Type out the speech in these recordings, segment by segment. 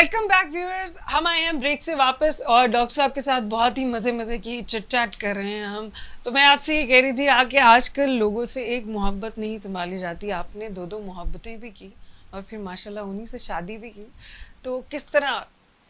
Welcome back viewers. हम आए हैं ब्रेक से वापस और डॉक्टर साहब के साथ बहुत ही मज़े की चिट चैट कर रहे हैं हम। तो मैं आपसे ये कह रही थी आके आजकल लोगों से एक मोहब्बत नहीं संभाली जाती, आपने दो मोहब्बतें भी की और फिर माशाल्लाह उन्हीं से शादी भी की, तो किस तरह?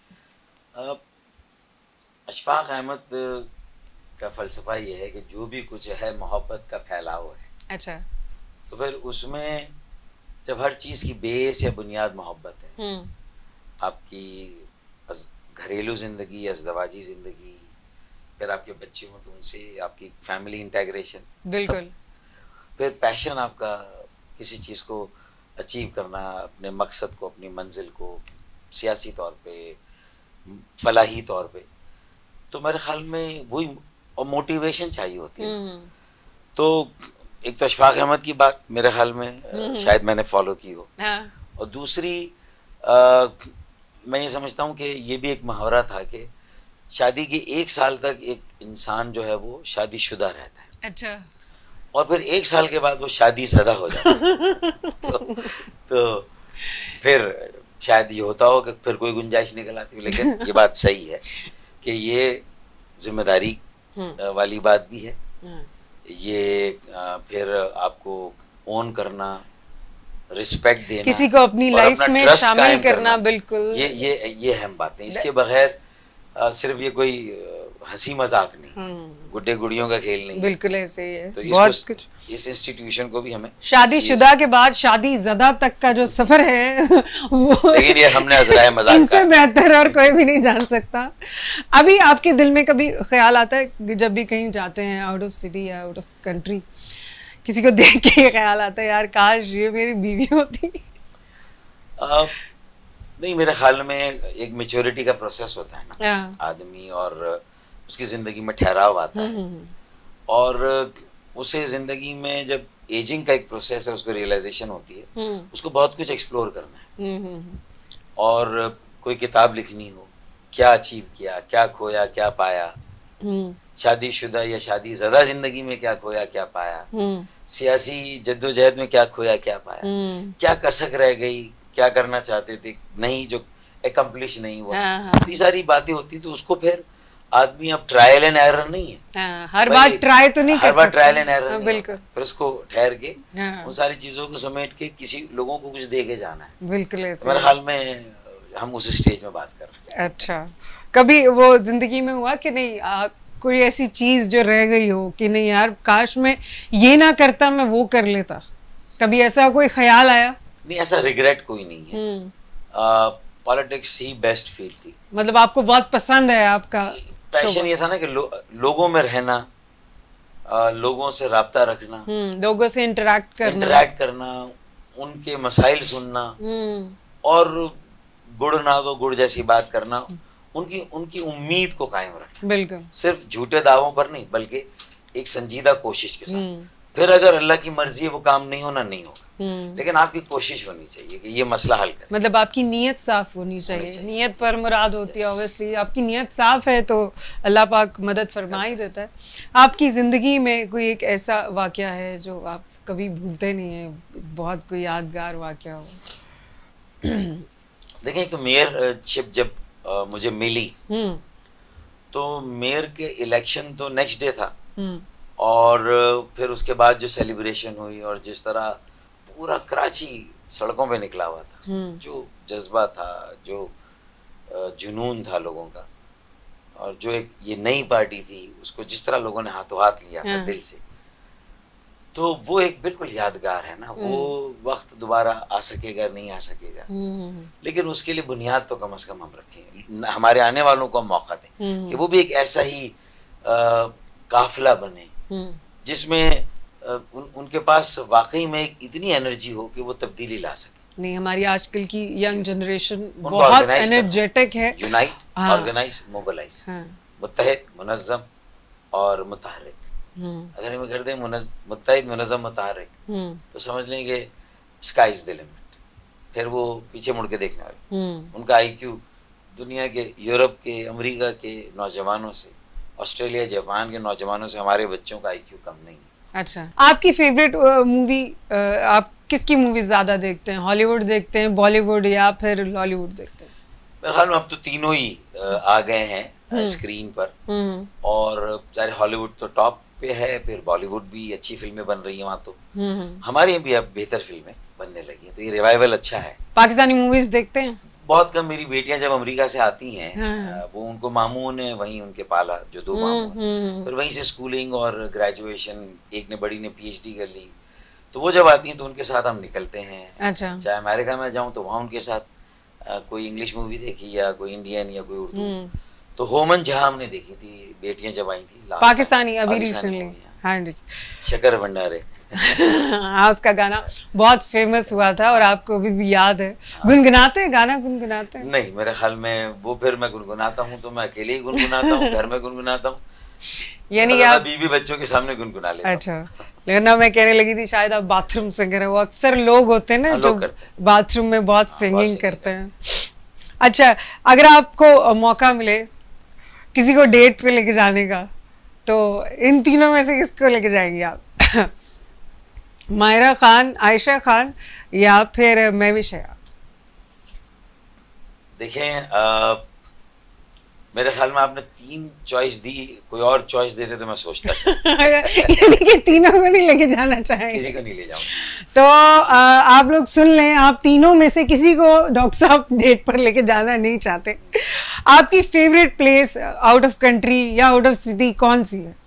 अशफाक अहमद का फ़लसफ़ा ये है कि जो भी कुछ है मोहब्बत का फैलाव है। अच्छा। तो फिर उसमें जब हर चीज़ की बेस या बुनियाद मोहब्बत है, आपकी घरेलू ज़िंदगी, अज़दवाजी ज़िंदगी, फिर आपके बच्चे हों तो उनसे आपकी फैमिली इंटेग्रेशन, बिल्कुल, फिर पैशन आपका किसी चीज़ को अचीव करना, अपने मकसद को, अपनी मंजिल को सियासी तौर पे, फलाही तौर पे, तो मेरे ख्याल में वही और मोटिवेशन चाहिए होती है। तो एक तो अशफाक अहमद की बात मेरे ख्याल में शायद मैंने फॉलो की हो, और दूसरी मैं ये समझता हूँ कि ये भी एक मुहावरा था कि शादी के 1 साल तक एक इंसान जो है वो शादीशुदा रहता है। अच्छा। और फिर 1 साल के बाद वो शादीशुदा हो जाता है। तो फिर शायद ये होता हो कि फिर कोई गुंजाइश निकल आती हो, लेकिन ये बात सही है कि ये जिम्मेदारी वाली बात भी है। ये फिर आपको ओन करना, रिस्पेक्ट देना, किसी को अपनी लाइफ में शामिल करना, बिल्कुल ये अहम बातें। इसके बगैर सिर्फ ये कोई हंसी मजाक नहीं, गुड्डे गुड़ियों का खेल नहीं, बिल्कुल ऐसे ही है। तो बहुत कुछ इस इंस्टीट्यूशन को भी हमें शादीशुदा के बाद शादी ज़दा तक का जो सफर है वो लेकिन ये हमने अज़राए मजाक इनसे बेहतर और कोई भी नहीं जान सकता। अभी आपके दिल में कभी ख्याल आता है जब भी कहीं जाते हैं आउट ऑफ सिटी या आउट ऑफ कंट्री, किसी को देख के ख्याल आता है यार काश ये मेरी बीवी होती? नहीं, मेरे ख्याल में एक मैच्योरिटी का प्रोसेस होता है ना आदमी, और उसकी ज़िंदगी में ठहराव आता है, और उसे ज़िंदगी में जब एजिंग का एक प्रोसेस है, उसको रियलाइजेशन होती है, उसको बहुत कुछ एक्सप्लोर करना है, और कोई किताब लिखनी हो, क्या अचीव किया, क्या खोया, क्या पाया, शादीशुदा या शादीज़दा ज़िंदगी में क्या खोया, क्या पाया, सियासी जद्दोजहद में क्या खोया, क्या पाया, क्या कसक रह गई, क्या करना चाहते थे नहीं, जो एकम्प्लिश नहीं हुआ, तो ये सारी बातें होती, तो उसको फिर आदमी अब ट्रायल एंड एरर नहीं है, हर बार ट्राई तो नहीं कर सकता, हर बार ट्रायल एंड एरर नहीं, बिल्कुल, फिर उसको ठहर के उन सारी चीजों को समेट के किसी लोगों को कुछ दे के जाना है। बिल्कुल मेरे ख्याल में हम उस स्टेज में बात कर रहे हैं। अच्छा, कभी वो जिंदगी में हुआ कि नहीं कोई ऐसी चीज जो रह गई हो कि नहीं यार काश मैं ये ना करता, मैं वो कर लेता, कभी ऐसा कोई ख्याल आया? नहीं, ऐसा रिग्रेट कोई नहीं है। पॉलिटिक्स ही बेस्ट फील्ड थी, मतलब आपको बहुत पसंद है, आपका पैशन ये था ना कि लोगों में रहना, लोगों से राब्ता रखना, लोगों से इंटरैक्ट करना, उनके मसाइल सुनना, और गुड़ ना दो गुड़ जैसी बात करना, उनकी उम्मीद को कायम रखना, बिल्कुल, सिर्फ झूठे दावों पर नहीं बल्कि एक संजीदा कोशिश के साथ। फिर अगर अल्लाह की मर्जी है वो काम नहीं होना, नहीं होगा, लेकिन आपकी कोशिश होनी चाहिए कि ये मसला हल करें। मतलब आपकी नीयत साफ होनी चाहिए। नीयत पर मुराद होती है, ऑब्वियसली आपकी नीयत साफ है तो अल्लाह पाक मदद फरमा ही देता है। आपकी ज़िंदगी में कोई एक ऐसा वाक़या है जो आप कभी भूलते नहीं है, बहुत कोई यादगार वाक़या हो? देखिए, तो मेयरशिप जब मुझे मिली तो मेयर के इलेक्शन तो नेक्स्ट डे था, और फिर उसके बाद जो सेलिब्रेशन हुई और जिस तरह पूरा कराची सड़कों पे निकला हुआ था, जो जज्बा था, जो जुनून था लोगों का, और जो एक ये नई पार्टी थी उसको जिस तरह लोगों ने हाथों हाथ लिया था दिल से, तो वो एक बिल्कुल यादगार है ना। वो वक्त दोबारा आ सकेगा नहीं आ सकेगा, लेकिन उसके लिए बुनियाद तो कम से कम हम रखें, हमारे आने वालों को हम मौका दें कि वो भी एक ऐसा ही काफिला बने जिसमें उनके पास वाकई में एक इतनी एनर्जी हो कि वो तब्दीली ला सके। नहीं, हमारी आजकल की यंग जनरेशन बहुत एनर्जेटिक है। यूनाइट, ऑर्गेनाइज, मोबिलाइज, मुत्तहिद, मुनज़्ज़म और मुतहर्रिक। अगर हम कर दें मुत्तहिद, मुनज़्ज़म, मुतहर्रिक, तो समझ लेंगे स्काई इज द लिमिट। फिर वो पीछे मुड़ के देखने वाले, उनका IQ दुनिया के, यूरोप के, अमेरिका के नौजवानों से, ऑस्ट्रेलिया, जापान के नौजवानों से हमारे बच्चों का IQ कम नहीं है। अच्छा, आपकी फेवरेट मूवी, आप किसकी मूवी ज्यादा देखते हैं? हॉलीवुड देखते हैं, बॉलीवुड, या फिर लॉलीवुड देखते हैं? मेरे ख्याल में अब तो तीनों ही आ गए हैं स्क्रीन पर, और सारे हॉलीवुड तो टॉप पे है, फिर बॉलीवुड भी अच्छी फिल्में बन रही हैं वहाँ तो, हमारे यहाँ भी अब बेहतर फिल्में बनने लगी हैं, तो ये रिवाइवल अच्छा है। पाकिस्तानी मूवीज देखते हैं? बहुत कम। मेरी बेटियां जब अमेरिका से आती हैं, वो उनको मामू ने वहीं उनके पाला, जो 2 मामू हैं, फिर वहीं से स्कूलिंग और ग्रेजुएशन, एक ने बड़ी ने PhD कर ली, तो वो जब आती हैं तो उनके साथ हम निकलते हैं। अच्छा। चाहे अमेरिका में जाऊं तो वहाँ उनके साथ कोई इंग्लिश मूवी देखी या कोई इंडियन या कोई उर्दू, तो होमन जहाँ हमने देखी थी बेटियां जब आई थी, पाकिस्तानी अभी रिसेंटली। हाँ जी, शकर भंडारे। हाँ, उसका गाना बहुत फेमस हुआ था और आपको अभी भी याद है। गुनगुनाते हैं गाना? गुनगुनाते हैं? नहीं, मेरे ख्याल में वो फिर मैं गुनगुनाता हूँ तो मैं अकेले ही गुनगुनाता हूँ, घर में गुनगुनाता हूँ, यानी आप बीवी बच्चों के सामने गुनगुना लेता हूँ। अच्छा, लेकिन ना मैं कहने लगी थी शायद आप बाथरूम सिंगर हैं। वो अक्सर लोग होते हैं ना जो बाथरूम में बहुत सिंगिंग करते हैं। अच्छा, अगर आपको मौका मिले किसी को डेट पे लेके जाने का, तो इन तीनों में से किसको लेके जाएंगे आप? मायरा खान, आयशा खान, या फिर मैं भी शया? देखें, मेरे ख्याल में आपने 3 चॉइस दी, कोई और चॉइस देते तो मैं सोचता यानी कि तीनों को नहीं लेके जाना चाहेंगे? किसी को नहीं ले जाऊंगा। तो आप लोग सुन लें, आप तीनों में से किसी को डॉक्टर साहब डेट पर लेके जाना नहीं चाहते। आपकी favourite place out of country या आउट ऑफ सिटी कौन सी है?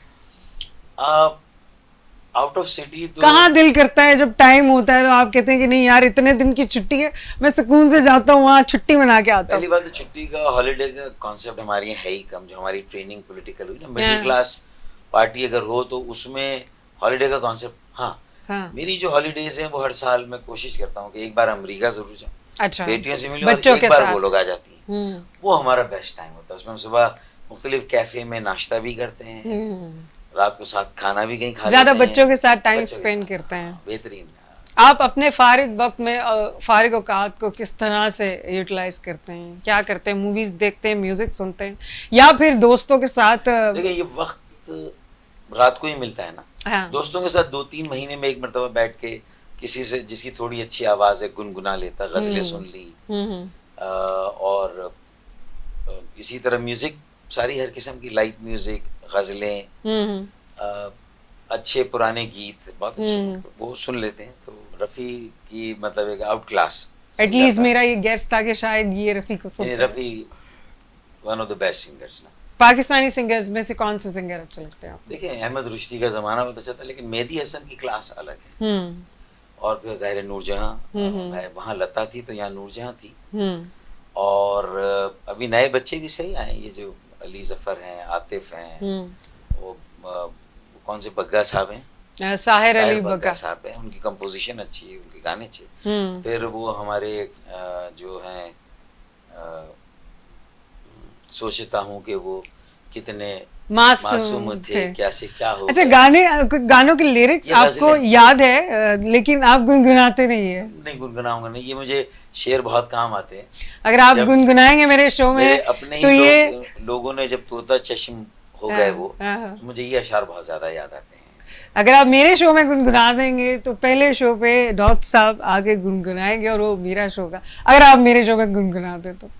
आउट ऑफ सिटी तो कहाँ दिल करता है जब टाइम होता है तो आप कहते हैं कि नहीं यार इतने दिन की छुट्टी है, मैं सुकून से जाता हूँ वहाँ छुट्टी मना के आता हूँ? पहली बात तो छुट्टी का, हॉलीडे का कॉन्सेप्ट हमारे यहाँ है ही कम। जो हमारी ट्रेनिंग पॉलिटिकल हुई ना, मिडिल क्लास पार्टी अगर हो तो उसमें हॉलीडे का कॉन्सेप्ट, हाँ, मेरी जो हॉलीडेज हैं वो हर साल मैं कोशिश करता हूँ कि एक बार अमेरिका जरूर जाऊँ, अच्छा, बेटियों से मिलूं, और एक बार वो लोग आ जाती हैं, वो हमारा बेस्ट टाइम होता है। उसमें हम सुबह मुख्तलिफ कैफे में नाश्ता भी करते हैं, रात को साथ खाना भी कहीं खा लेते हैं, ज्यादा बच्चों के साथ टाइम स्पेंड करते हैं। बेहतरीन। आप अपने फारिग वक्त में फारिग औकात को किस तरह से यूटिलाइज करते हैं? क्या करते हैं? मूवीज देखते हैं, म्यूजिक सुनते हैं, या फिर दोस्तों के साथ? देखिए, ये वक्त रात को ही मिलता है ना। हाँ। दोस्तों के साथ 2-3 महीने में एक मरतबा बैठ के किसी से जिसकी थोड़ी अच्छी आवाज है गुनगुना लेता, गजलें सुन ली, और इसी तरह म्यूजिक, सारी हर किस्म की लाइट म्यूजिक, गजलें, अच्छे पुराने गीत बहुत अच्छे, वो सुन लेते हैं। तो रफ़ी की मतलब एक आउट क्लास, एटलीस्ट मेरा ये गेस था कि शायद ये रफ़ी को सुनते हैं। Rafi one of the best singers ना। पाकिस्तानी सिंगर्स में से कौन से सिंगर अच्छे लगते हैं? देखिए, अहमद रुश्दी का ज़माना बहुत अच्छा था, लेकिन मेहदी हसन की क्लास अलग है। और फिर ज़ाहिर नूरजहां, वहाँ लता थी तो यहाँ नूरजहां थी, और अभी नए बच्चे भी सही आए, ये जो अली जफ़र हैं, आतिफ हैं, वो कौन से बग्गा साहब हैं, साहिर अली बग्गा साहब हैं, उनकी कंपोजिशन अच्छी है, उनके गाने अच्छे। फिर वो हमारे जो हैं, सोचता हूँ कि वो कितने मासूम थे, क्या से क्या हो। अच्छा, गानों के लिरिक्स आपको याद है, लेकिन आप गुनगुनाते नहीं है? नहीं, गुनगुनाऊंगा नहीं, ये मुझे शेर बहुत काम आते हैं। अगर आप गुनगुनाएंगे मेरे शो में अपने तो ये लोगों ने जब तोता चश्म हो गए वो, तो मुझे ये अशार बहुत ज्यादा याद आते हैं। अगर आप मेरे शो में गुनगुना देंगे तो पहले शो पे डॉक्टर साहब आगे गुनगुनाएंगे और वो मेरा शो का, अगर आप मेरे शो में गुनगुना दे तो।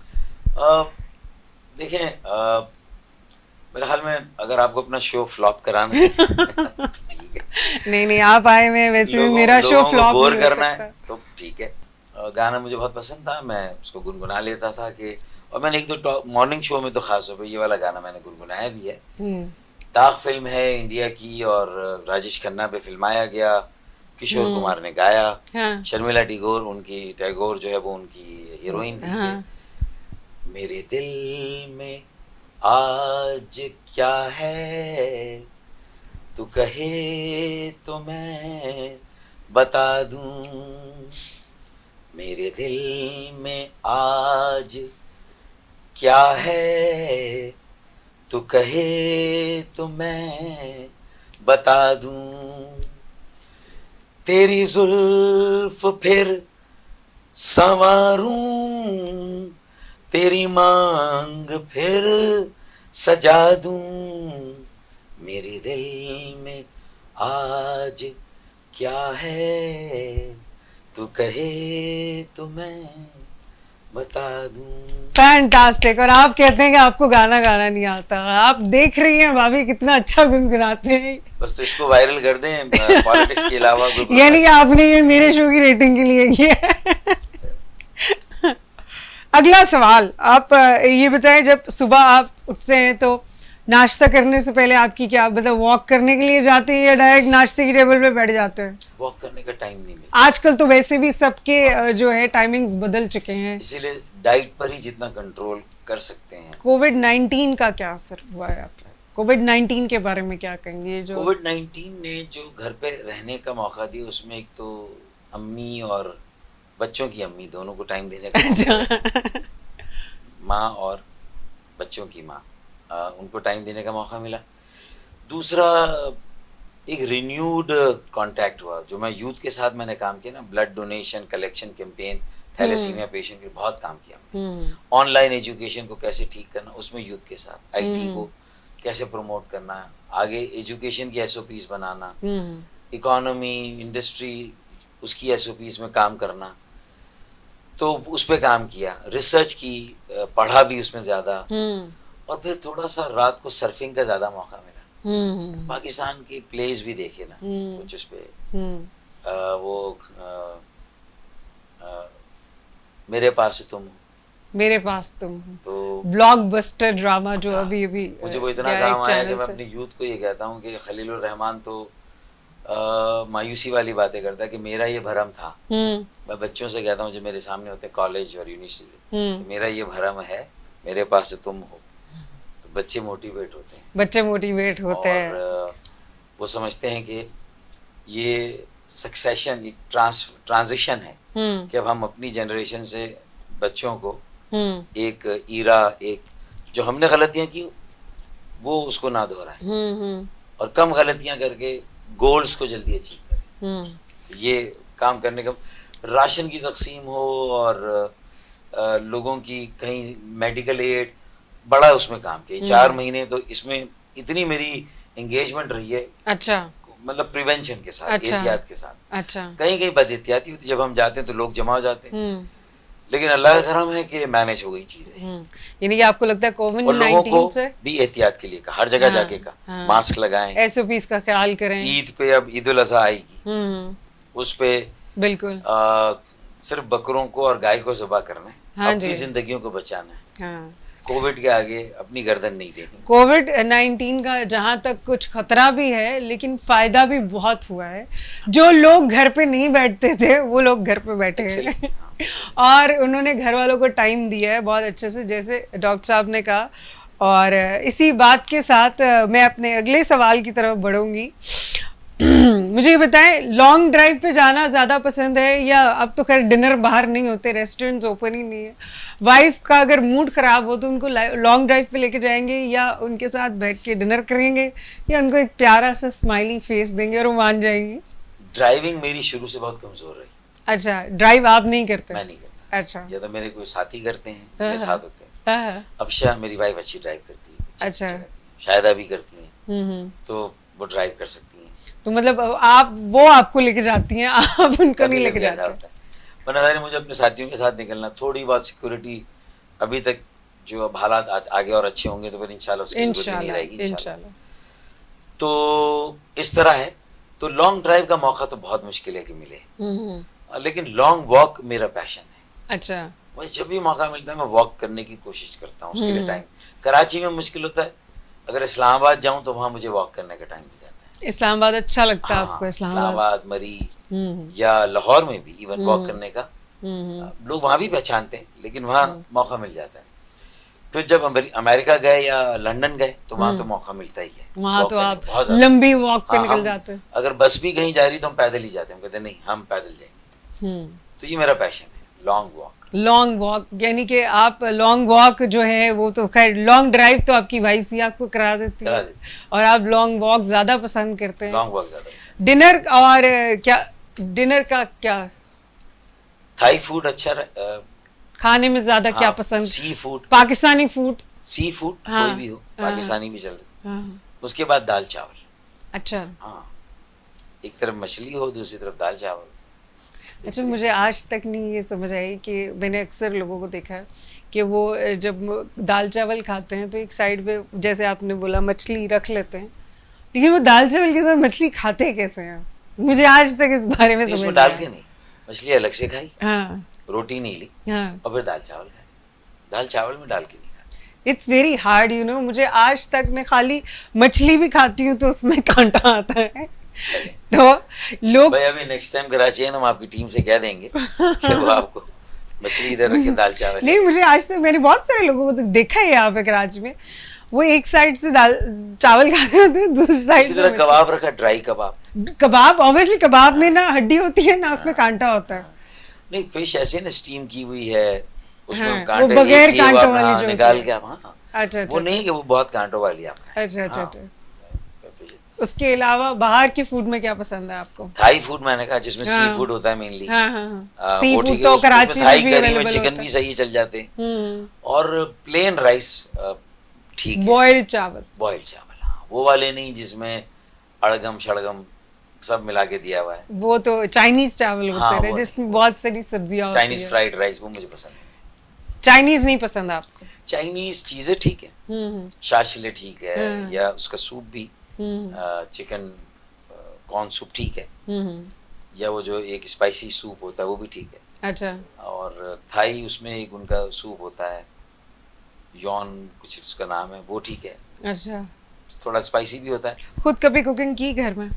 देखें, मेरे ख्याल में अगर आपको अपना शो फ्लॉप कराना है तो ठीक है। नहीं, आप आए में वैसे भी मेरा शो फ्लॉप बोर करना है तो ठीक है। गाना मुझे बहुत पसंद था, मैं उसको गुनगुना लेता था कि, और मैंने एक दो मॉर्निंग शो में तो खास तौर पे ये वाला गाना मैंने गुनगुनाया भी है। दाग फिल्म है इंडिया की, और राजेश खन्ना पे फिल्माया गया, किशोर कुमार ने गाया, शर्मिला टैगोर जो है वो उनकी हीरोइन थी। मेरे दिल में आज क्या है, तू कहे तो मैं बता दूं, मेरे दिल में आज क्या है, तू कहे तो मैं बता दूं, तेरी जुल्फ फिर संवारूं, तेरी मांग फिर सजा दूं, मेरे दिल में आज क्या है, तू कहे तो मैं बता दूं। फैंटास्टिक। और आप कहते हैं कि आपको गाना गाना नहीं आता। आप देख रही हैं भाभी कितना अच्छा गुनगुनाते हैं। बस तो इसको वायरल कर दें पॉलिटिक्स के अलावा। यानी कि आपने ये मेरे शो की रेटिंग के लिए किया। अगला सवाल, आप ये बताएं, जब सुबह आप उठते हैं तो नाश्ता करने से पहले आपकी क्या, मतलब वॉक करने के लिए जाते हैं या डायरेक्ट नाश्ते की टेबल पे बैठ जाते हैं? वॉक करने का टाइम नहीं मिलता आजकल तो वैसे भी सबके जो है टाइमिंग्स बदल चुके हैं, इसीलिए डाइट पर ही जितना कंट्रोल कर सकते हैं। कोविड-19 का क्या असर हुआ है आप पर? कोविड-19 के बारे में क्या कहेंगे? जो कोविड-19 ने जो घर पे रहने का मौका दिया, उसमें एक तो अम्मी और बच्चों की अम्मी दोनों को टाइम देने का माँ और बच्चों की माँ, उनको टाइम देने का मौका मिला। दूसरा, एक रिन्यूड कांटेक्ट हुआ। जो मैं यूथ के साथ मैंने काम किया ना, blood donation collection campaign, thalassemia patient के बहुत काम किया मैंने। ऑनलाइन एजुकेशन को कैसे ठीक करना, उसमें यूथ के साथ आईटी को कैसे प्रमोट करना, आगे एजुकेशन की एसओपीज बनाना, इकोनॉमी इंडस्ट्री उसकी एसओपीज में काम करना, तो उस पे काम किया, रिसर्च की, पढ़ा भी उसमें ज़्यादा। और फिर थोड़ा सा रात को सर्फिंग का ज़्यादा मौका मिला। पाकिस्तान के प्लेस भी देखे ना कुछ उस पे, वो मेरे पास तुम, मेरे पास तुम, तो ब्लॉकबस्टर ड्रामा जो अभी अभी मुझे वो इतना काम आया कि मैं अपनी यूथ को ये कहता हूँ कि खलीलुर रहमान तो मायूसी वाली बातें करता है कि मेरा ये भरम था। मैं बच्चों से कहता हूँ जो मेरे सामने होते हैं कॉलेज और यूनिवर्सिटी, मेरा ये भरम है, मेरे पास तुम हो, तो बच्चे मोटिवेट होते हैं। बच्चे मोटिवेट होते हैं और वो समझते हैं कि ये सक्सेशन, एक ट्रांजिशन है कि अब हम अपनी जनरेशन से बच्चों को एक ईरा, एक जो हमने गलतियां की वो उसको ना दोहराए और कम गलतियां करके गोल्स को जल्दी अचीव करें। ये काम करने का, राशन की तकसीम हो और लोगों की कहीं मेडिकल एड, बड़ा उसमें काम किया 4 महीने। तो इसमें इतनी मेरी एंगेजमेंट रही है। अच्छा, मतलब प्रिवेंशन के साथ, अच्छा, एहतियात के साथ। अच्छा, कहीं कहीं बदएहतियाती होती, जब हम जाते हैं तो लोग जमा हो जाते हैं, लेकिन अल्लाह का करम है कि मैनेज हो गई चीजें। यानी कि आपको लगता है कोविड-19 से भी एहतियात के लिए का, हर जगह जाके का मास्क लगाएं, एसओपीज का ख्याल करें। ईद पे, अब ईद उल अज़हा आएगी, उस पे बिल्कुल सिर्फ बकरों को और गाय को ज़बह करना है, अपनी जिंदगियों को बचाना है। कोविड के आगे अपनी गर्दन नहीं देनी। कोविड-19 का जहाँ तक कुछ खतरा भी है, लेकिन फायदा भी बहुत हुआ है। जो लोग घर पे नहीं बैठते थे वो लोग घर पे बैठे हैं और उन्होंने घर वालों को टाइम दिया है बहुत अच्छे से, जैसे डॉक्टर साहब ने कहा। और इसी बात के साथ मैं अपने अगले सवाल की तरफ बढ़ूंगी। मुझे ये बताएं, लॉन्ग ड्राइव पे जाना ज़्यादा पसंद है या, अब तो खैर डिनर बाहर नहीं होते, रेस्टोरेंट्स ओपन ही नहीं है, वाइफ का अगर मूड ख़राब हो तो उनको लॉन्ग ड्राइव पे लेके जाएंगे या उनके साथ बैठ के डिनर करेंगे या उनको एक प्यारा सा स्माइली फेस देंगे और वो मान जाएंगी? ड्राइविंग मेरी शुरू से बहुत कमज़ोर रही। अच्छा, ड्राइव आप नहीं करते? मैं नहीं करता। अच्छा, या तो मेरे कोई साथी करते हैं, मेरे साथ होते हैं। अफशा मेरी वाइफ अच्छी ड्राइव करती है। अच्छा, शायदा भी करती हैं, तो वो ड्राइव कर सकती हैं। तो मतलब आप, वो आपको लेके जाती हैं, आप उनको नहीं लेके जाते? वरना मुझे अपने साथियों के साथ निकलना, थोड़ी बहुत सिक्योरिटी अभी तक, जो अब हालात आगे और अच्छे होंगे तो फिर इंशाल्लाह उसकी जरूरत नहीं रहेगी इंशाल्लाह। तो इस तरह है। तो लॉन्ग ड्राइव का मौका तो बहुत मुश्किल है कि मिले, लेकिन लॉन्ग वॉक मेरा पैशन है। अच्छा, मुझे जब भी मौका मिलता है मैं वॉक करने की कोशिश करता हूँ। उसके लिए टाइम, कराची में मुश्किल होता है, अगर इस्लामाबाद जाऊँ तो वहाँ मुझे वॉक करने का टाइम मिल जाता है। इस्लामाबाद अच्छा लगता है आपको? इस्लामाबाद, मरी या लाहौर में भी इवन वॉक करने का लोग वहाँ भी पहचानते हैं, लेकिन वहाँ मौका मिल जाता है। फिर जब अमेरिका गए या लंदन गए तो वहाँ तो मौका मिलता ही है। वहाँ तो आप लंबी वॉक पे निकल जाते हैं। अगर बस भी कहीं जा रही तो हम पैदल ही जाते हैं, कहते नहीं हम पैदल जाएंगे। तो ये मेरा पैशन है, लॉन्ग वॉक। लॉन्ग वॉक, यानी कि आप लॉन्ग वॉक जो है वो तो खैर, लॉन्ग ड्राइव तो आपकी वाइफ ही आपको करा देती है और आप लॉन्ग वॉक ज्यादा पसंद करते हैं। लॉन्ग वॉक ज्यादा पसंद। डिनर और क्या, डिनर का क्या, थाई फूड अच्छा, खाने में ज्यादा क्या पसंद? Sea food, Pakistani food, sea food कोई भी हो, पाकिस्तानी भी चल रहा। उसके बाद दाल चावल। अच्छा, हाँ, एक तरफ मछली हो, दूसरी तरफ दाल चावल। अच्छा, मुझे आज तक नहीं ये समझ आई कि मैंने अक्सर लोगों को देखा है कि वो जब दाल चावल खाते हैं तो एक साइड पे, जैसे आपने बोला, मछली रख लेते हैं, लेकिन वो दाल चावल के साथ मछली खाते कैसे हैं? मुझे आज तक इस बारे में समझ नहीं डाल के नहीं, मछली अलग से खाई, हाँ, रोटी नहीं ली, हाँ, और फिर दाल चावल खाए, दाल चावल में डाल के नहीं खाया। It's very hard, you know. मुझे आज तक, मैं खाली मछली भी खाती हूँ तो उसमें कांटा आता है। तो लोग, भाई अभी नेक्स्ट टाइम कराची है ना, हम आपकी टीम से कह देंगे कि वो आपको मछली इधर रखे, दाल चावल। नहीं, मुझे आज तक, मैंने बहुत सारे लोगों को देखा है यहाँ पे कराची में, वो एक साइड से दाल चावल खा रहे होते हैं, दूसरी साइड इसी तरह कबाब रखा, ड्राई कबाब। कबाब, ऑब्वियसली कबाब में ना हड्डी होती है ना, उसमें कांटा होता है। नहीं, फिश ऐसे ना स्टीम की हुई है, उसमें हाँ, कांटे, वो बगैर कांटों वाली जो निकाल के आप, हाँ, अच्छा, वो नहीं कि वो बहुत कांटों वाली आप खाएं। अच्छा, अच्छा। उसके अलावा बाहर की फूड में क्या पसंद है आपको? थाई फूड मैंने कहा, जिसमें हाँ, सी फूड होता है मेनली। हाँ, हाँ, सी फूड तो कराची में भी करी में अवेलेबल चिकन होता भी सही चल जाते हैं, और प्लेन राइस ठीक है। बॉइल्ड चावल, बॉइल्ड चावल, हाँ, वो वाले नहीं जिसमें अड़गम शड़गम सब मिला के दिया हुआ है। वो तो चाइनीज चावल होते हाँ, हैं जिसमें बहुत सारी सब्जियां होती चाइनीज है। फ्राइड राइस वो मुझे पसंद है। चाइनीज नहीं पसंद आपको? चाइनीज चीजें ठीक है, शाशिले ठीक है, या उसका सूप भी, चिकन कॉर्न सूप ठीक है, या वो जो एक स्पाइसी सूप होता है वो भी ठीक है। अच्छा। और थाई, उसमें एक उनका सूप होता है, यॉन कुछ उसका नाम है, वो ठीक है। अच्छा, थोड़ा स्पाइसी भी होता है। खुद कभी कुकिंग की घर में?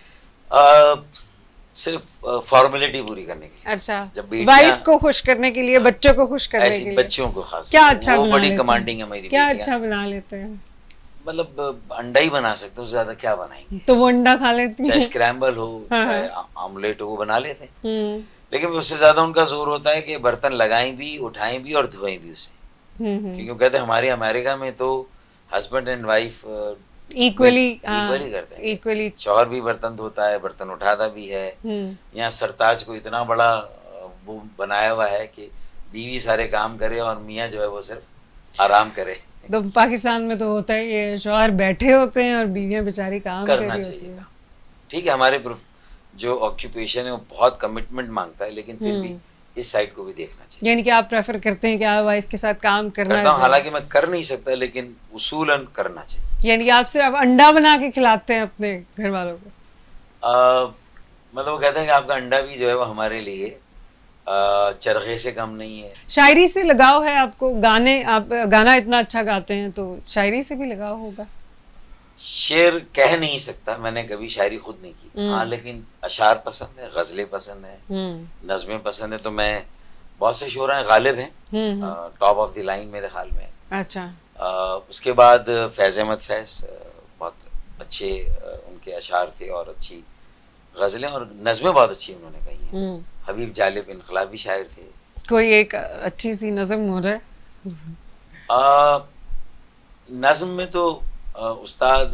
सिर्फ फॉर्मेलिटी पूरी करने के लिए। अच्छा, जब वाइफ को खुश करने के लिए, बच्चों को खुश करने के लिए? बच्चों को खास, क्या अच्छा वो बना बड़ी लेते कमांडिंग है मेरी क्या बेटियां। अच्छा बना लेते हैं? मतलब अंडा ही बना सकते हो, उससे ज्यादा क्या बनाएंगे। तो वो अंडा खा लेती चाहे है? स्क्रैम्बल हो, हाँ, चाहे ऑमलेट हो, वो बना लेते हैं। हम्म, लेकिन उससे ज्यादा उनका जोर होता है कि बर्तन लगाएं भी, उठाएं भी और धोएं भी उसे। क्योंकि कहते हैं हमारे अमेरिका में तो हस्बैंड एंड वाइफ इक्वली करते हैं। इक्वली शौहर भी बर्तन धोता है, बर्तन उठाता भी है। यहाँ सरताज को इतना बड़ा वो बनाया हुआ है कि बीवी सारे काम करे और मियाँ जो है वो सिर्फ आराम करे। तो पाकिस्तान में तो होता है ये, शौहर बैठे होते हैं और बीवियां बेचारी काम कर करना रही होती चाहिए। है। ठीक है, हमारे जो ऑक्यूपेशन है वो बहुत कमिटमेंट मांगता है, लेकिन फिर भी इस साइड को भी देखना चाहिए। यानी कि आप प्रेफर करते हैं कि आप वाइफ के साथ काम करना करता हूँ, चाहिए? हालांकि मैं कर नहीं सकता, लेकिन उसूलन करना चाहिए। यानी कि आप सिर्फ अंडा बना के खिलाते हैं अपने घर वालों को? मतलब वो कहते हैं कि आपका अंडा भी जो है वो हमारे लिए चरखे से कम नहीं है। शायरी से लगाव है आपको? गाने, आप गाना इतना अच्छा गाते हैं तो शायरी से भी लगाव होगा? शेर कह नहीं सकता, मैंने कभी शायरी खुद नहीं की, हाँ, लेकिन अशार पसंद है, गजलें पसंद है, नज़में पसंद है। तो मैं, बहुत से शोरा हैं, गालिब हैं टॉप ऑफ द लाइन मेरे ख्याल में। अच्छा। उसके बाद फैज़ अहमद फैज़, बहुत अच्छे उनके अशार थे और अच्छी गजलें और नज़में बहुत अच्छी उन्होंने कही हैं। हबीब जालिब इनकलाबी शायर थे। कोई एक अच्छी सी नज़म हो जाए? नज़म में तो उस्ताद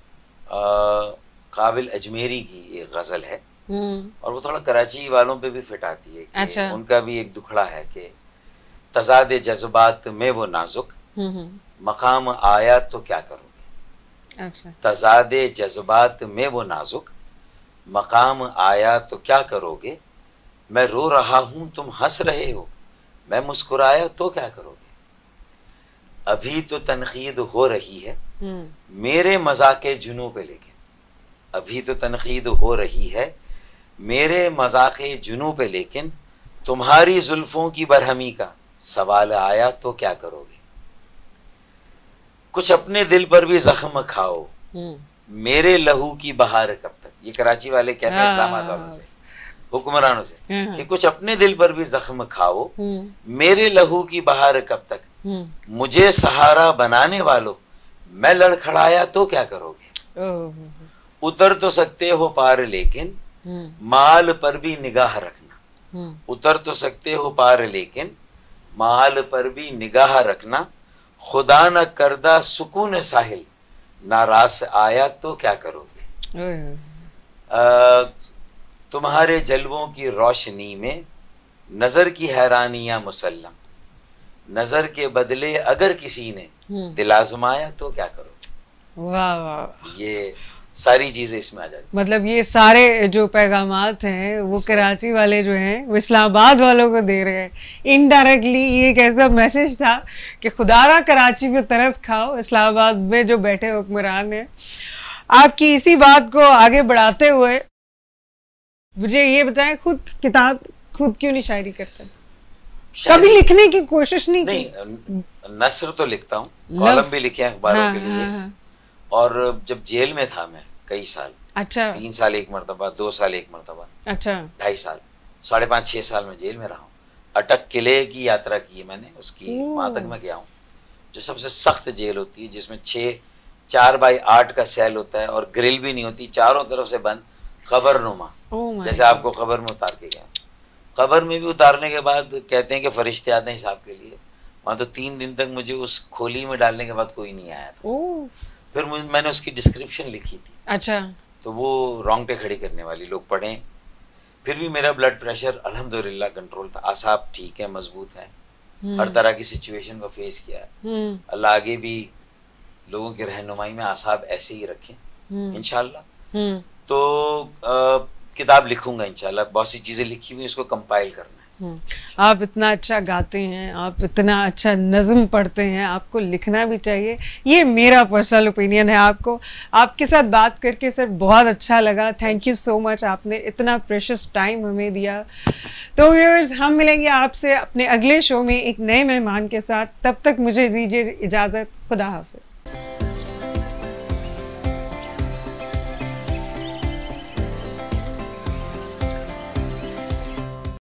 काबिल अजमेरी की एक गज़ल है, और वो थोड़ा कराची वालों पे भी फिट आती है कि अच्छा। उनका भी एक दुखड़ा है कि तज़ाद जज्बात में वो नाजुक, मकाम आया तो क्या करोगे। अच्छा। तज़ाद जज्बात में वो नाजुक, मकाम आया तो क्या करोगे। मैं रो रहा हूँ तुम हंस रहे हो, मैं मुस्कुराया तो क्या करोगे। अभी तो तनकीद हो रही है मेरे मजाक जुनू पे, लेकिन अभी तो तनकीद हो रही है मेरे मजाक जुनू पे, लेकिन तुम्हारी जुल्फों की बरहमी का सवाल आया तो क्या करोगे। कुछ अपने दिल पर भी जख्म खाओ, मेरे लहू की बहार कब तक। ये कराची वाले कहते हैं इस्लामाबाद वालों से, हुक्मरानों से, कि कुछ अपने दिल पर भी जख्म खाओ, मेरे लहू की बहार कब तक। मुझे सहारा बनाने वालों, मैं लड़खड़ाया तो क्या करोगे। उतर तो सकते हो पार, लेकिन माल पर भी निगाह रखना। उतर तो सकते हो पार, लेकिन माल पर भी निगाह रखना। खुदा न करदा सुकून साहिल, नाराज आया तो क्या करोगे। तुम्हारे जलवों की रोशनी में नजर की हैरानियां मुसल्लम, नजर के बदले अगर किसी ने दिल आजमाया तो क्या करोगे। वाह वाह। ये सारी चीजें इसमें आ जाती। मतलब ये सारे जो पैगामात हैं वो कराची वाले जो हैं वो इस्लामाबाद वालों को दे रहे हैं इनडायरेक्टली। ये एक ऐसा मैसेज था कि खुदारा कराची में तरस खाओ, इस्लामाबाद में जो बैठे हुक्मरान हैं। आपकी इसी बात को आगे बढ़ाते हुए मुझे ये बताएं, खुद क्यों नहीं शायरी करते? कभी लिखने की कोशिश नहीं की? नस्र तो लिखता हूँ, कॉलम भी लिखे हैं अखबारों के लिए। और जब जेल में था मैं कई साल, अच्छा 3 साल एक मरतबा, 2 साल एक मरतबा, अच्छा 2.5 साल, 5.5-6 साल में जेल में रहा हूँ। अटक किले की यात्रा की है मैंने, उसकी वहां तक मैं गया हूँ, जो सबसे सख्त जेल होती है, जिसमें 4x8 का सेल होता है और ग्रिल भी नहीं होती, चारों तरफ से बंद, खबरनुमा, जैसे आपको खबर में उतार के गया। खबर में भी उतारने के बाद कहते हैं कि फरिश्ते आते हैं हिसाब के लिए। वहां तो 3 दिन तक मुझे उस खोली में डालने के बाद कोई नहीं आया था। फिर मैंने उसकी डिस्क्रिप्शन लिखी थी, अच्छा, तो वो रोंगटे खड़ी करने वाली, लोग पढ़ें। फिर भी मेरा ब्लड प्रेशर अल्हम्दुलिल्लाह कंट्रोल था, आसाब ठीक है, मजबूत है, हर तरह की सिचुएशन को फेस किया है। अल्लाह आगे भी लोगों की रहनुमाई में आसाब ऐसे ही रखें इंशाल्लाह। तो किताब लिखूंगा इंशाल्लाह, बहुत सी चीजें लिखी हुई, उसको कंपाइल करना है। आप इतना अच्छा गाते हैं, आप इतना अच्छा नज़्म पढ़ते हैं, आपको लिखना भी चाहिए। ये मेरा पर्सनल ओपिनियन है। आपके साथ बात करके सर बहुत अच्छा लगा। थैंक यू सो मच, आपने इतना प्रेशियस टाइम हमें दिया। तो व्यूअर्स, हम मिलेंगे आपसे अपने अगले शो में एक नए मेहमान के साथ। तब तक मुझे दीजिए इजाज़त। खुदा हाफिज़।